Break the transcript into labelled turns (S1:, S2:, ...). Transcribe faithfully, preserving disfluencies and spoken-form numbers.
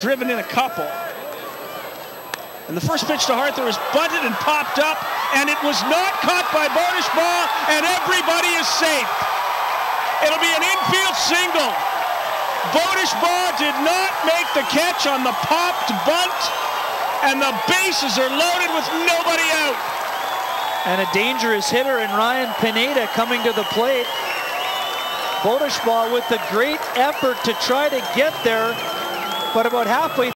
S1: driven in a couple. And the first pitch to Haerther was bunted and popped up, and it was not caught by Bunt, and everybody is safe. It'll be an infield single. Bunt did not make the catch on the popped bunt, and the bases are loaded with nobody out.
S2: And a dangerous hitter in Ryan Pineda coming to the plate. Bunt with a great effort to try to get there, but about halfway